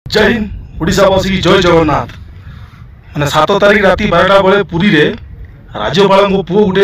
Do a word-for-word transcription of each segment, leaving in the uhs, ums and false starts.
जय हिंद ओडावासी जय जगन्नाथ। मैंने सात तारिख राति बारटा बेले पुरी रे राज्यपाल पुओ गोटे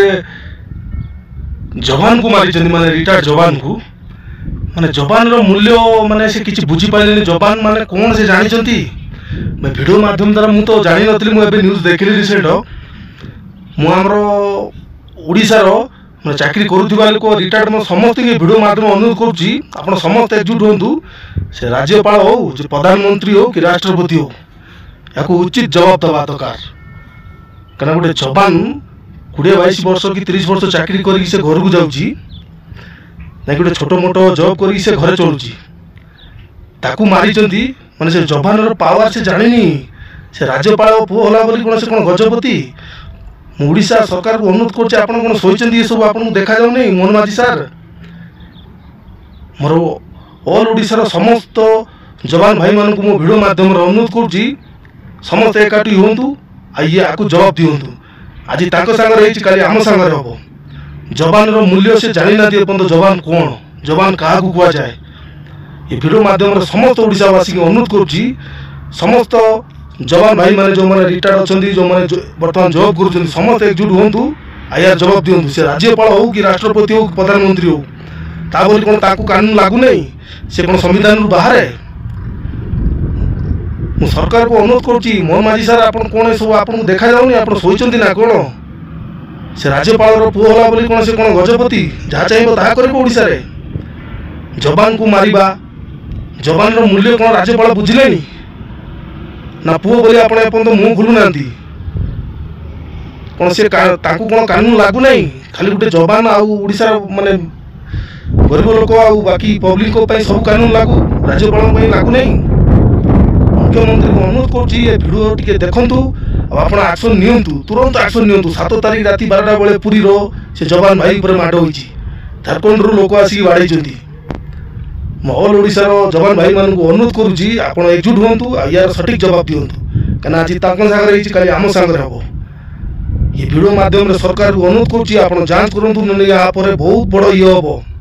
जवान को मारी माने रिटायर्ड जवान को माने जवान रो मूल्य माने से किसी बुझी पाइले जवान माने कौन से जानी मैं वीडियो माध्यम द्वारा मुझे तो जानी नी मुझे न्यूज देखिली रिसेंट मुझे ओडिशार मैं चाकरी करुवा लोक रिटायर्ड मैं समस्त वीडियो माध्यम अनुरोध करुँच समस्त एकजुट हूँ से राज्यपाल हो प्रधानमंत्री हो कि राष्ट्रपति हो या उचित जवाब दवा दरकार कहीं गोटे जवान कोड़े बैश वर्ष कि तीस वर्ष चाकरी कर घर को जाऊँगी ना गोटे छोट मोट जॉब कर घर चलुची ताकू मारी माने से जवान पावर से जानी से राज्यपाल पुओ होला बोली कौन से कौन गजपति ओडिशा सरकार को अनुरोध कर कौन शोचती ये सब आपको देखा जाऊ नहीं मोहन माझी सार मोर ऑल ओडिशार समस्त जवान भाई मान को मो वीडियो माध्यम अनुरोध करुँची समस्त एकाठी हूँ ये आपको जवाब दिंतु आज सागर आम सागर हम जवान मूल्य से जानी ना पर्यटन जवान कौन जवान क्या कह जाए ये वीडियो माध्यम समस्त ओडिशावासी को अनुरोध करुँची समस्त जवान भाई माने जो माने रिटायर्ड अच्छा जो माने बर्तमान जॉब कर समस्त एकजुट हूँ यार जवाब दिंतु से राज्यपाल हो कि राष्ट्रपति हो कि प्रधानमंत्री हो ताबोली कौन ताकू कानून लागू नहीं से कौन संविधान रु बाहर मु सरकार को अनुरोध करुँची मोहन माझी सार आप कौन सब आपको देखा जाऊनी आप शोचती ना कौन से राज्यपाल पुओ होला बोली कौन से कौन गजपति जहाँ चाहिए ताहा करिबो ओडिशा रे जवान को मारिबा जवान रो मूल्य कौन राज्यपाल बुझिले ना पुओ बोली आप मुँह खुलू ना कौन से ताकू कौन कानून लागू नहीं खाली गोटे जवान आड़शा माने गरीब लोक आ बाकी पब्लिक सब कानून लागू राज्यपाल लागू नहीं मुख्यमंत्री को अनुरोध करुँच टे देखु आप एक्शन नियंतु तुरंत एक्शन नियंतु सात तारिख राति बारटा बेले पुरी रो से जवान भाई पर माड़ हो झारखंड लोक आसिक बाड़े ऑल ओडिशार जवान भाई मान को अनुरोध करुँच आप एकजुट हूँ यार सठिक जवाब दिंतु कहीं आज सागर कल आम सागर हम ये वीडियो माध्यम सरकार को अनुरोध करुँच आप जांच करूँ बहुत बड़ ये हम।